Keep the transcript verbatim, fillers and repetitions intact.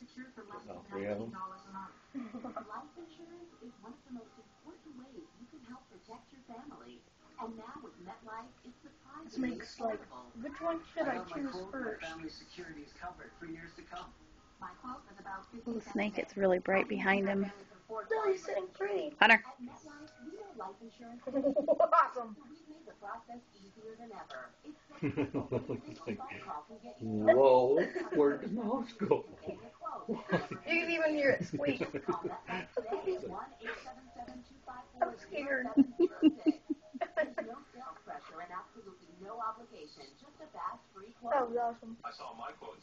secure for less than All three of them. nineteen dollars a month. Life insurance is one of the most important ways you can help protect your family. And now with MetLife, it's This surprisingly makes like, affordable. which one should I got my choose quote, first? My family security is covered for years to come. My quote was about fifty Little cents snake, a it's really bright day. behind him. No, he's sitting pretty. Hunter. At MetLife, we know life insurance is Awesome. so we've made the process easier than ever. It's so simple. A single phone call can get you Whoa, where did the mouse go? getting a quote. You can even hear it squeak. Call MetLife today at one eight seven seven two five four I'm zero scared. seven zero six. There's no sales pressure and absolutely no obligation. Just a fast free quote. That was awesome. I saw my quote